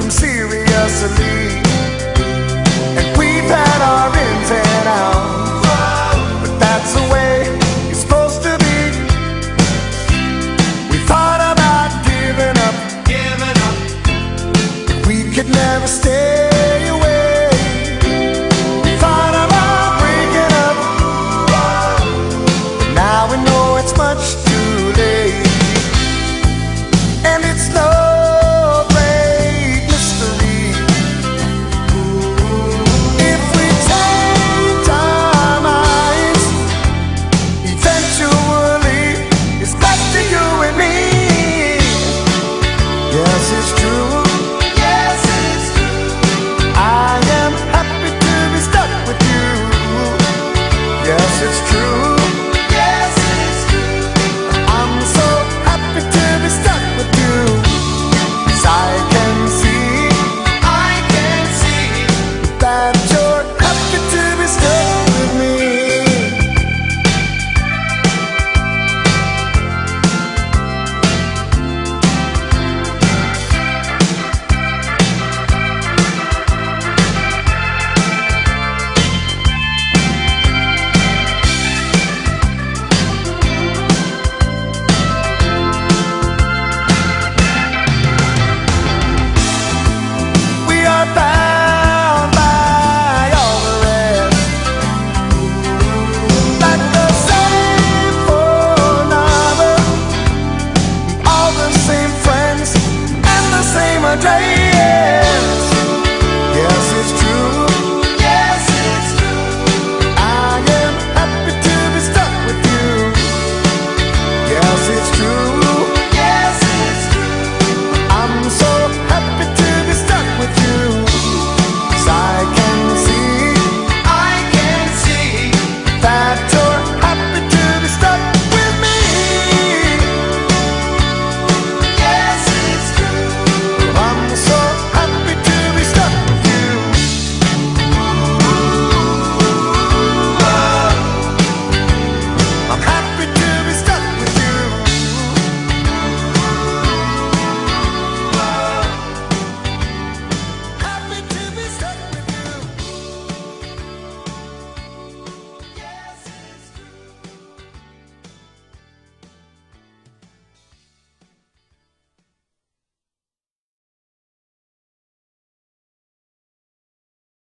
them seriously. And we've had our ins and outs, but that's the way it's supposed to be. We thought about giving up, but we could never stay away. We thought about breaking up, but now we know it's much too late. And it's no great mystery. If we change our minds, eventually it's back to you and me. Yes, it's true. Yes, it's true. I am happy to be stuck with you. Yes, it's true. Yes, it's true. I'm so happy to be stuck with you. 'Cause I can see that you're happy to be stuck with me. We are bound by all the rest, like the same phone number, all the same friends, and the same address.